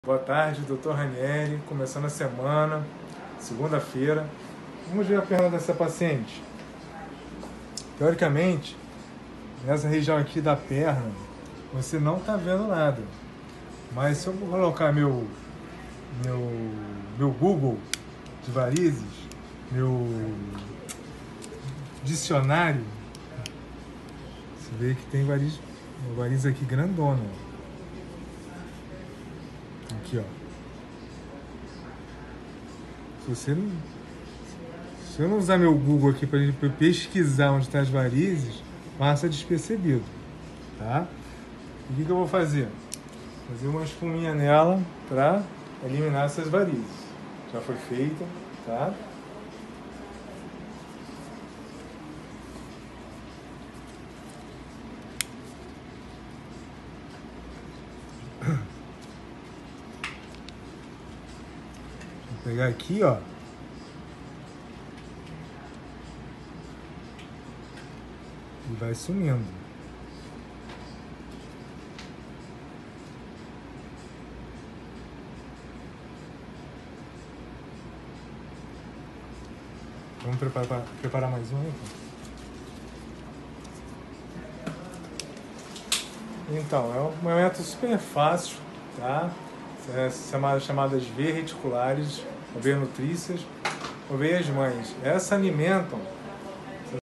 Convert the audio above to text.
Boa tarde, Dr. Ranieri, começando a semana, segunda-feira. Vamos ver a perna dessa paciente. Teoricamente, nessa região aqui da perna, você não está vendo nada. Mas se eu colocar meu Google de varizes, meu dicionário, você vê que tem uma variz aqui grandona. Aqui, ó. Se eu não usar meu Google aqui para pesquisar onde estão as varizes, passa despercebido, tá? E o que eu vou fazer? Fazer uma espuminha nela para eliminar essas varizes. Já foi feita, tá? Vou pegar aqui, ó. E vai sumindo. Vamos preparar mais um aqui. Então, é um método super fácil, tá? Chamadas veias reticulares, ou veias nutrícias, ou veias mães. Essas alimentam